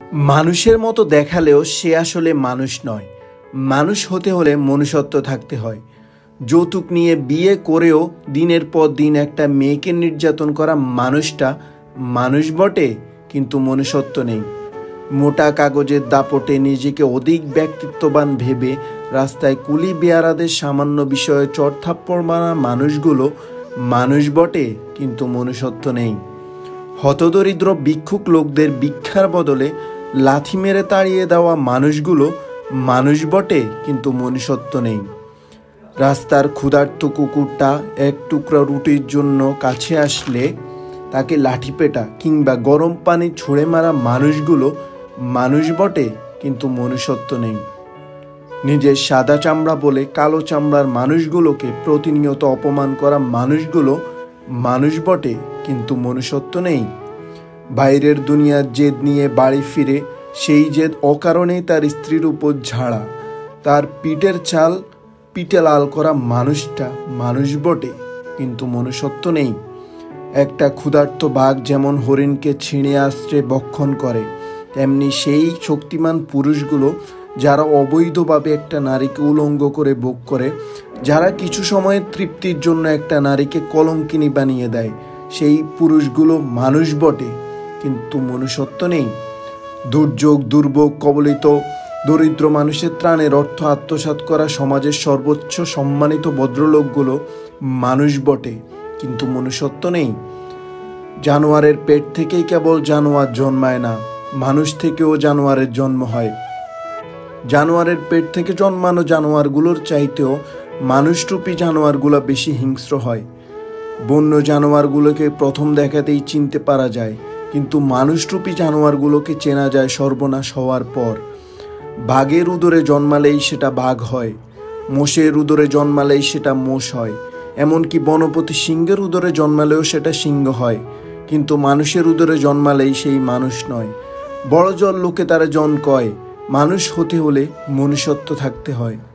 মানুষের মতো দেখালেও সে আসলে মানুষ নয়। মানুষ হতে হলে মনুষ্যত্ব থাকতে হয়। যৌতুক নিয়ে বিয়ে করেও দিনের পর দিন একটা মেয়েকে নির্যাতন করা মানুষটা মানুষ বটে, কিন্তু মনুষ্যত্ব নেই। মোটা কাগজের দাপটে নিজেকে অধিক ব্যক্তিত্ববান ভেবে রাস্তায় কুলি বেয়ারাদের সামান্য বিষয়ে চড়থাপ্পড় মারা মানুষগুলো মানুষ বটে, কিন্তু মনুষ্যত্ব নেই। হতদরিদ্র ভিক্ষুক লোকদের ভিক্ষার বদলে লাথি মেরে তাড়িয়ে দেওয়া মানুষগুলো মানুষ বটে, কিন্তু মনুষ্যত্ব নেই। রাস্তার ক্ষুধার্ত কুকুরটা এক টুকরা রুটির জন্য কাছে আসলে তাকে লাঠি পেটা কিংবা গরম পানি ছুঁড়ে মারা মানুষগুলো মানুষ বটে, কিন্তু মনুষ্যত্ব নেই। নিজের সাদা চামড়া বলে কালো চামড়ার মানুষগুলোকে প্রতিনিয়ত অপমান করা মানুষগুলো মানুষ বটে, কিন্তু মনুষ্যত্ব নেই। বাইরের দুনিয়ার জেদ নিয়ে বাড়ি ফিরে সেই জেদ অকারণেই তার স্ত্রীর উপর ঝাড়া, তার পিঠের চাল পিঠে লাল করা মানুষটা মানুষ বটে, কিন্তু মনুষ্যত্ব নেই। একটা ক্ষুধার্ত বাঘ যেমন হরিণকে ছিঁড়ে আশ্রে ভক্ষণ করে, তেমনি সেই শক্তিমান পুরুষগুলো যারা অবৈধভাবে একটা নারীকে উলঙ্গ করে ভোগ করে, যারা কিছু সময়ের তৃপ্তির জন্য একটা নারীকে কলঙ্কিনী বানিয়ে দেয়, সেই পুরুষগুলো মানুষ বটে, কিন্তু মনুষ্যত্ব নেই। দুর্যোগ দুর্ভোগ কবলিত দরিদ্র মানুষের ত্রাণের অর্থ আত্মসাৎ করা সমাজের সর্বোচ্চ সম্মানিত ভদ্রলোকগুলো মানুষ বটে, কিন্তু মনুষ্যত্ব নেই। জানোয়ারের পেট থেকেই কেবল জানোয়ার জন্মায় না, মানুষ থেকেও জানোয়ারের জন্ম হয়। জানোয়ারের পেট থেকে জন্মানো জানোয়ারগুলোর চাইতেও মানুষরূপী জানোয়ারগুলো বেশি হিংস্র হয়। বন্য জানোয়ারগুলোকে প্রথম দেখাতেই চিনতে পারা যায়, কিন্তু মানুষরূপী জানোয়ারগুলোকে চেনা যায় সর্বনাশ হওয়ার পর। বাঘের উদরে জন্মালেই সেটা বাঘ হয়, মোষের উদরে জন্মালেই সেটা মোষ হয়, এমনকি বনপতি সিংহের উদরে জন্মালেও সেটা সিংহ হয়, কিন্তু মানুষের উদরে জন্মালেই সেই মানুষ নয়। বড় জল লোকে তারা জন কয়, মানুষ হতে হলে মনুষ্যত্ব থাকতে হয়।